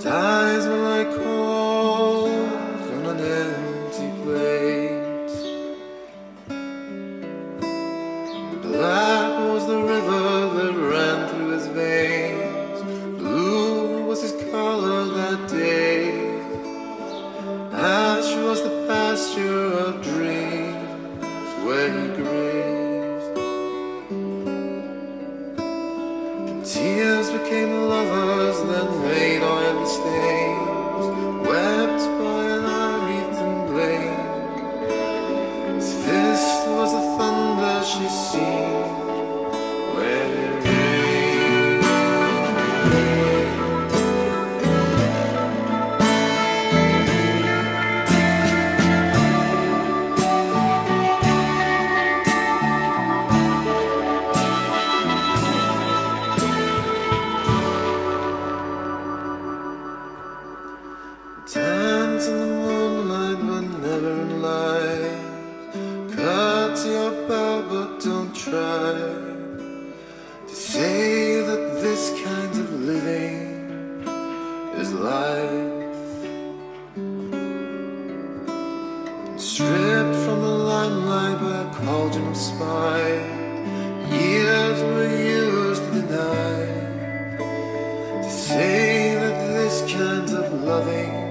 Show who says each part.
Speaker 1: Eyes were like coals on an empty plate. Black was the river that ran through his veins. Blue was his color that day. Ash was the pasture of dreams where he grazed. And tears became lovers that made oily stains, wept by an eye-wreathed in blame. His fist was the thunder she seen when it rained. Dance in the moonlight but never in light. Cut your bow but don't try to say that this kind of living is life. Stripped from the limelight by a cauldron of spite, years were used to deny to say that this kind of loving